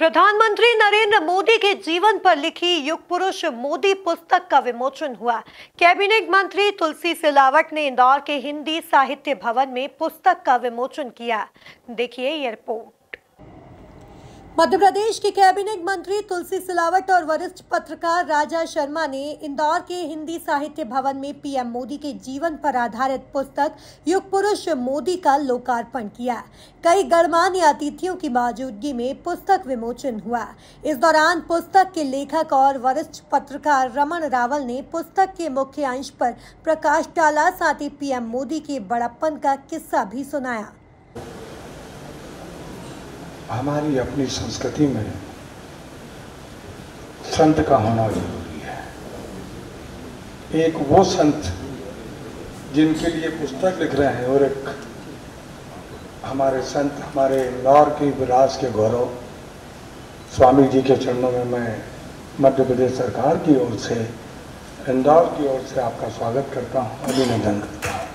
प्रधानमंत्री नरेंद्र मोदी के जीवन पर लिखी युग पुरुष मोदी पुस्तक का विमोचन हुआ। कैबिनेट मंत्री तुलसी सिलावट ने इंदौर के हिंदी साहित्य भवन में पुस्तक का विमोचन किया। देखिए ये रिपोर्ट। मध्य प्रदेश के कैबिनेट मंत्री तुलसी सिलावट और वरिष्ठ पत्रकार राजा शर्मा ने इंदौर के हिंदी साहित्य भवन में पीएम मोदी के जीवन पर आधारित पुस्तक युग पुरुष मोदी का लोकार्पण किया। कई गणमान्य अतिथियों की मौजूदगी में पुस्तक विमोचन हुआ। इस दौरान पुस्तक के लेखक और वरिष्ठ पत्रकार रमन रावल ने पुस्तक के मुख्य अंश पर प्रकाश डाला, साथ ही पीएम मोदी के बड़प्पन का किस्सा भी सुनाया। हमारी अपनी संस्कृति में संत का होना जरूरी है। एक वो संत जिनके लिए पुस्तक लिख रहे हैं और एक हमारे संत, हमारे इंदौर की विरासत के गौरव स्वामी जी के चरणों में मैं मध्य प्रदेश सरकार की ओर से, इंदौर की ओर से आपका स्वागत करता हूँ, अभिनंदन करता हूँ।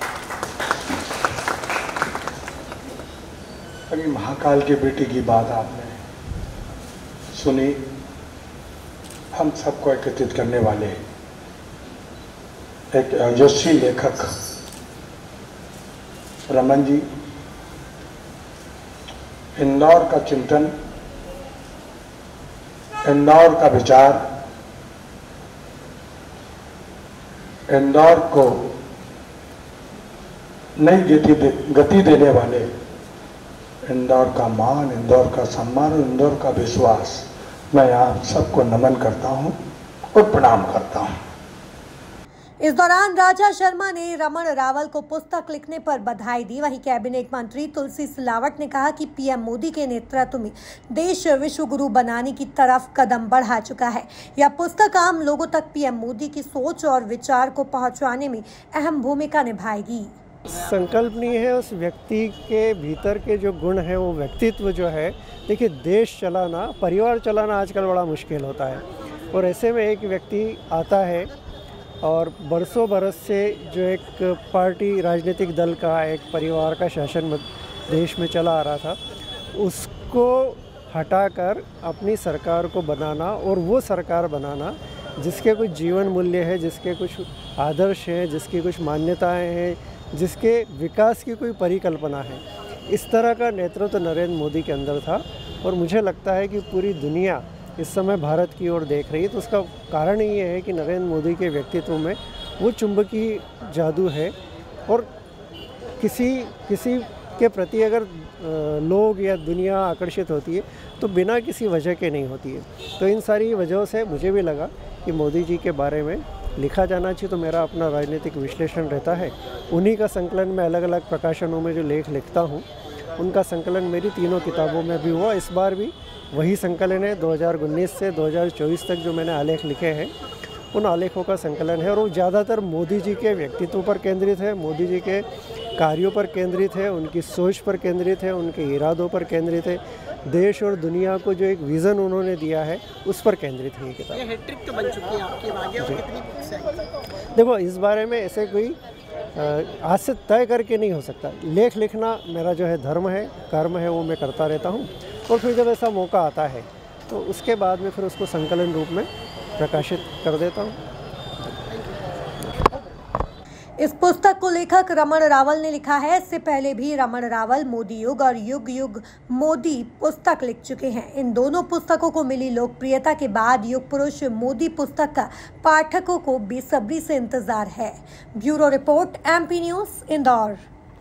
अभी महाकाल के बेटे की बात आपने सुनी। हम सबको एकत्रित करने वाले एक यशस्वी लेखक रमन जी, इंदौर का चिंतन, इंदौर का विचार, इंदौर को नई गति देने वाले, इंदौर का मान, इंदौर का सम्मान और इंदौर का विश्वास, मैं आप सबको नमन करता हूं और प्रणाम करता हूं। इस दौरान राजा शर्मा ने रमन रावल को पुस्तक लिखने पर बधाई दी। वहीं कैबिनेट मंत्री तुलसी सिलावट ने कहा कि पीएम मोदी के नेतृत्व में देश विश्व गुरु बनाने की तरफ कदम बढ़ा चुका है। यह पुस्तक आम लोगों तक पीएम मोदी की सोच और विचार को पहुंचाने में अहम भूमिका निभाएगी। संकल्प नहीं है उस व्यक्ति के भीतर के जो गुण है, वो व्यक्तित्व जो है। देखिए, देश चलाना, परिवार चलाना आजकल बड़ा मुश्किल होता है और ऐसे में एक व्यक्ति आता है और बरसों बरस से जो एक पार्टी, राजनीतिक दल का, एक परिवार का शासन देश में चला आ रहा था, उसको हटाकर अपनी सरकार को बनाना और वो सरकार बनाना जिसके कुछ जीवन मूल्य है, जिसके कुछ आदर्श हैं, जिसकी कुछ मान्यताएं हैं, जिसके विकास की कोई परिकल्पना है, इस तरह का नेतृत्व नरेंद्र मोदी के अंदर था। और मुझे लगता है कि पूरी दुनिया इस समय भारत की ओर देख रही है। तो उसका कारण ये है कि नरेंद्र मोदी के व्यक्तित्व में वो चुंबकीय जादू है और किसी के प्रति अगर लोग या दुनिया आकर्षित होती है तो बिना किसी वजह के नहीं होती है। तो इन सारी वजहों से मुझे भी लगा कि मोदी जी के बारे में लिखा जाना चाहिए। तो मेरा अपना राजनीतिक विश्लेषण रहता है, उन्हीं का संकलन मैं अलग अलग प्रकाशनों में जो लेख लिखता हूँ, उनका संकलन मेरी तीनों किताबों में भी हुआ। इस बार भी वही संकलन है। 2019 से 2024 तक जो मैंने आलेख लिखे हैं, उन आलेखों का संकलन है और वो ज़्यादातर मोदी जी के व्यक्तित्व पर केंद्रित है, मोदी जी के कार्यों पर केंद्रित है, उनकी सोच पर केंद्रित है, उनके इरादों पर केंद्रित है, देश और दुनिया को जो एक विज़न उन्होंने दिया है उस पर केंद्रित है ये किताब। ये हैट्रिक तो बन चुकी है आपकी, आगे और कितनी बुक्स आएंगी? देखो, इस बारे में ऐसे कोई आज से तय करके नहीं हो सकता। लेख लिखना मेरा जो है धर्म है, कर्म है, वो मैं करता रहता हूँ और फिर जब ऐसा मौका आता है तो उसके बाद में फिर उसको संकलन रूप में प्रकाशित कर देता हूँ। इस पुस्तक को लेखक रमन रावल ने लिखा है। इससे पहले भी रमन रावल मोदी युग और युग युग मोदी पुस्तक लिख चुके हैं। इन दोनों पुस्तकों को मिली लोकप्रियता के बाद युग पुरुष मोदी पुस्तक का पाठकों को बेसब्री से इंतजार है। Bureau report, MP news, Indore.